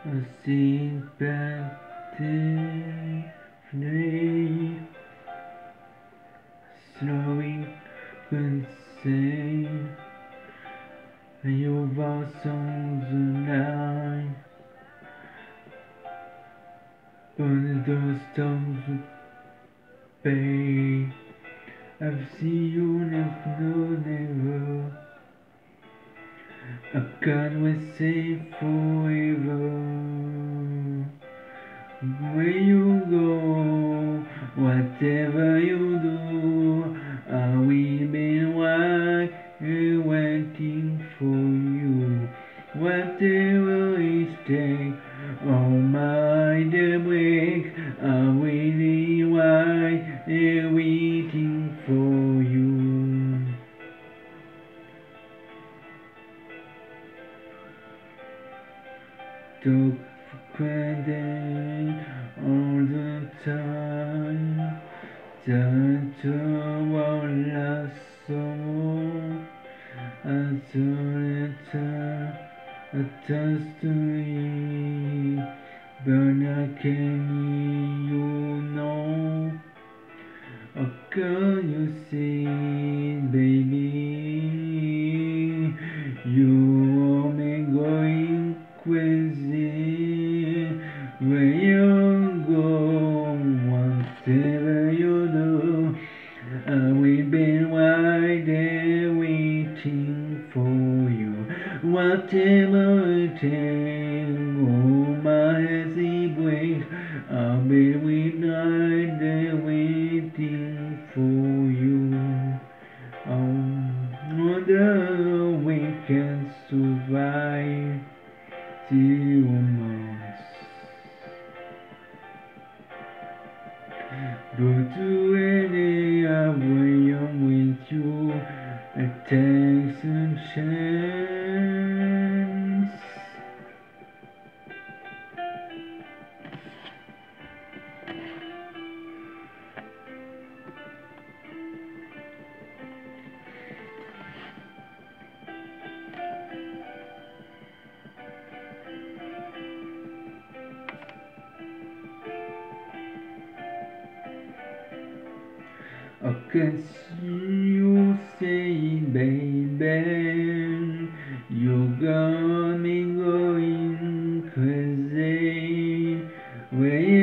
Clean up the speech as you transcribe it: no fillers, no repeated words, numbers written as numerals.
a sympathetically slowing concern your voice on the line on the storms of pain. I've seen you never. I can't wait say forever. Where you go, whatever you do, I will be waiting for you. Whatever it takes, all my daybreak, I will be waiting for you. Talk granted all the time. Turn to our last summer. As a letter attached to me. But I can't you know. How can you see, baby? You are me going crazy. Where you go, whatever you do, I will be right there waiting for you. Whatever it takes, oh my hazy break, I'll be right there waiting for you. Oh, whether we can survive 2 months. Go to any way I'm with you, it takes a chance. I can see you say, baby, you got me going crazy. Where